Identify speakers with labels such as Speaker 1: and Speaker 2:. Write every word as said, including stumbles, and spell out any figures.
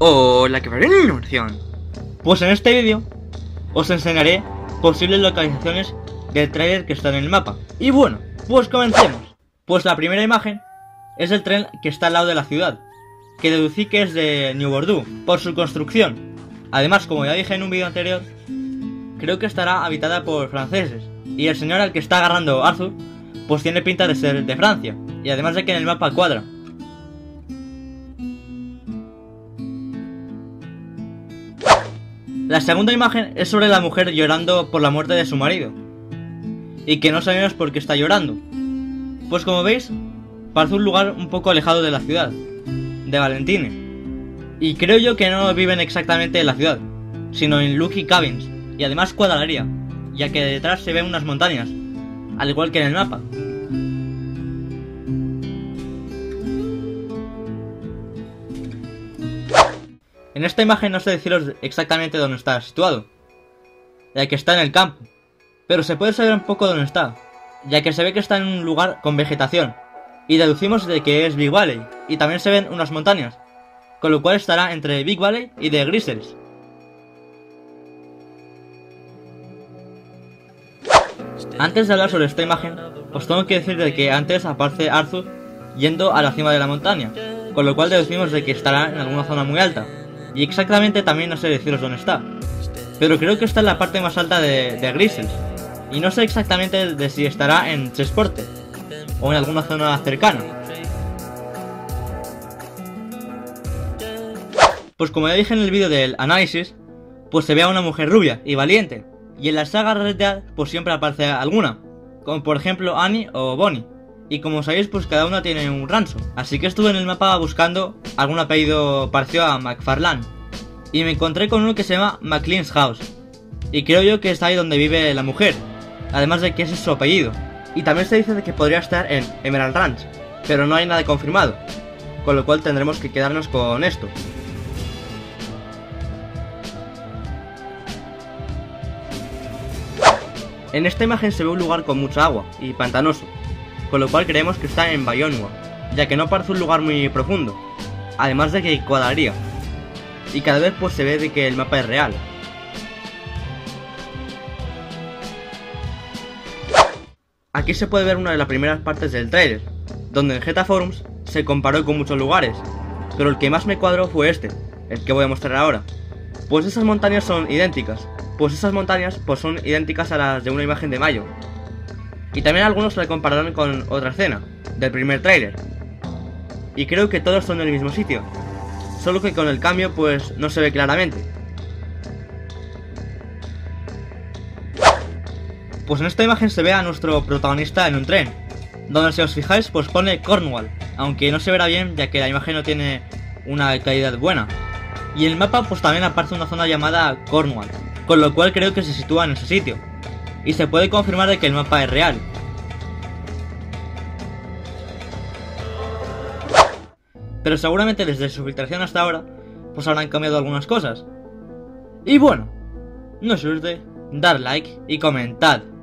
Speaker 1: Hola, que una innovación.
Speaker 2: Pues en este vídeo os enseñaré posibles localizaciones del tráiler que está en el mapa. Y bueno, pues comencemos. Pues la primera imagen es el tren que está al lado de la ciudad, que deducí que es de New Bordeaux por su construcción. Además, como ya dije en un vídeo anterior, creo que estará habitada por franceses, y el señor al que está agarrando Arthur pues tiene pinta de ser de Francia, y además de que en el mapa cuadra. La segunda imagen es sobre la mujer llorando por la muerte de su marido, y que no sabemos por qué está llorando. Pues como veis, parece un lugar un poco alejado de la ciudad, de Valentine, y creo yo que no viven exactamente en la ciudad, sino en Lucky Cabins, y además cuadraría, ya que detrás se ven unas montañas, al igual que en el mapa. En esta imagen no sé deciros exactamente dónde está situado, ya que está en el campo, pero se puede saber un poco dónde está, ya que se ve que está en un lugar con vegetación, y deducimos de que es Big Valley, y también se ven unas montañas, con lo cual estará entre Big Valley y The Grizzlies. Antes de hablar sobre esta imagen, os tengo que decir de que antes aparece Arthur yendo a la cima de la montaña, con lo cual deducimos de que estará en alguna zona muy alta, y exactamente también no sé deciros dónde está, pero creo que está en la parte más alta de, de Grizzlies, y no sé exactamente de si estará en Tresporte o en alguna zona cercana. Pues como ya dije en el vídeo del análisis, pues se ve a una mujer rubia y valiente, y en la saga Red Dead pues siempre aparece alguna, como por ejemplo Annie o Bonnie, y como sabéis pues cada una tiene un rancho, así que estuve en el mapa buscando algún apellido parecido a McFarlane, y me encontré con uno que se llama McLean's House, y creo yo que está ahí donde vive la mujer, además de que ese es su apellido, y también se dice de que podría estar en Emerald Ranch, pero no hay nada confirmado, con lo cual tendremos que quedarnos con esto. En esta imagen se ve un lugar con mucha agua y pantanoso, con lo cual creemos que está en Bayonua, ya que no parece un lugar muy profundo, además de que cuadraría, y cada vez pues se ve de que el mapa es real. Aquí se puede ver una de las primeras partes del trailer, donde en Geta Forums se comparó con muchos lugares, pero el que más me cuadró fue este, el que voy a mostrar ahora. Pues esas montañas son idénticas, pues esas montañas pues son idénticas a las de una imagen de Mayo. Y también algunos la compararon con otra escena, del primer tráiler. Y creo que todos son del mismo sitio, solo que con el cambio pues no se ve claramente. Pues en esta imagen se ve a nuestro protagonista en un tren, donde si os fijáis pues pone Cornwall, aunque no se verá bien ya que la imagen no tiene una calidad buena. Y en el mapa pues también aparece una zona llamada Cornwall, con lo cual creo que se sitúa en ese sitio, y se puede confirmar de que el mapa es real. Pero seguramente desde su filtración hasta ahora pues habrán cambiado algunas cosas. Y bueno, no os olvidéis dar like y comentad.